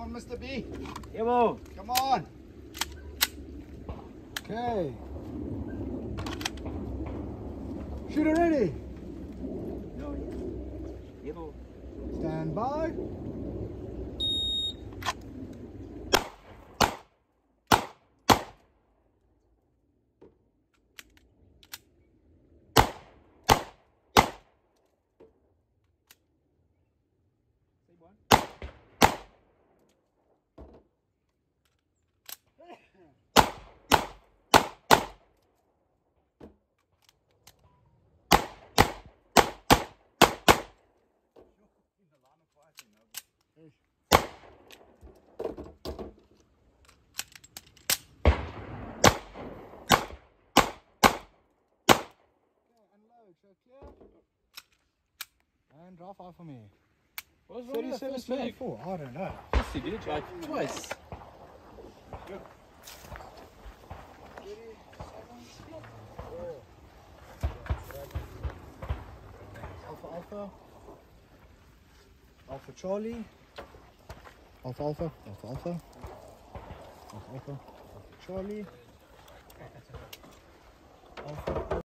on, Mr. B. Evo. Come on. Okay. Shooter ready. No, Evo. Stand by. And draw 5 for me. What was wrong with that first mag? 37, 74. I don't know. Yes, you did, like twice. Alpha, Alpha. Alpha Charlie. Alpha, Alpha. Alpha, Alpha. Alpha, Alpha. Alpha Charlie. Alpha.